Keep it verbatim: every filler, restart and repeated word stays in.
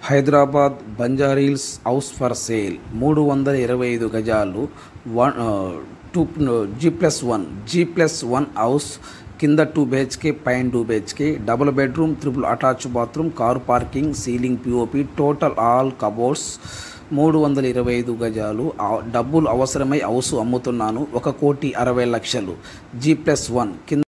Hyderabad Banjara Hills house for sale మూడు వందల ఇరవై ఐదు గజాలు one two G plus one G plus one house కింద టూ బిహెచ్కే పైన two BHK double bedroom triple attach bathroom car parking ceiling POP total all cupboards మూడు వందల ఇరవై ఐదు గజాలు డబ్బులు అవసరమై హౌస్ అమ్ముతున్నాను ఒక కోటి అరవై లక్షలు జీ ప్లస్ వన్ కింద